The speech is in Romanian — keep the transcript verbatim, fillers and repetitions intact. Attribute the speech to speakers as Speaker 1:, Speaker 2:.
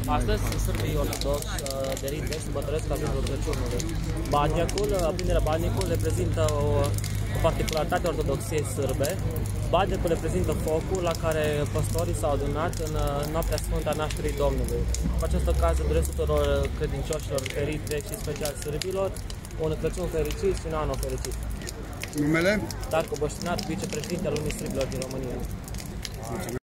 Speaker 1: Astăzi, sârbii ortodoxi de rite sărbătoresc aprinderea Crăciunului. Badniacul, aprinderea badnicul reprezintă o, o particularitate ortodoxiei sârbe. Badnicul reprezintă focul la care păstorii s-au adunat în noaptea sfântă a nașterii Domnului. Cu această ocazie doresc tuturor credincioșilor ferite și special sârbilor un Crăciun fericit și un an fericit.
Speaker 2: Numele?
Speaker 1: Darko Boștinaru, vicepreședinte al Uniunii Sârbilor din România.
Speaker 2: Mulțumesc.